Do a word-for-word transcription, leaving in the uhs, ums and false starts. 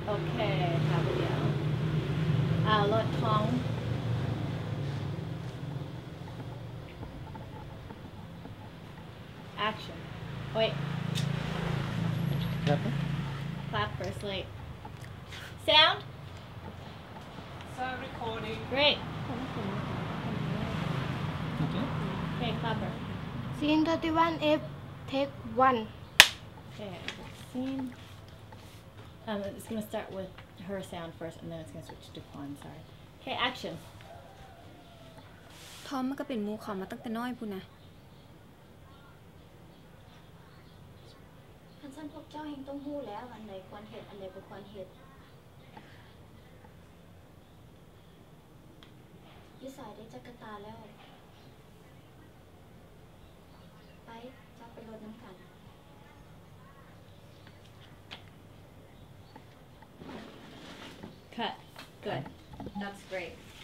โอเคค่ะวิดีโอเอารถท้อง action wait Clap. clap first like sound Start recording. great Okay. okay clapper Scene thirty-one F take one. okay scene um it's gonna start with her sound first and then it's gonna switch to Quan sorry okay action ทอมมันก็เป็นหมูเขามาตั้งแต่น้อยพูนนะท่านท่านพวกเจ้าเฮงต้องหู้แล้วอันใดควรเฮ็ดอันใดบ่ควรเฮ็ดวิสัยได้จักรตาแล้วไปเจ้าไปรดน้ำกัน cut good that's great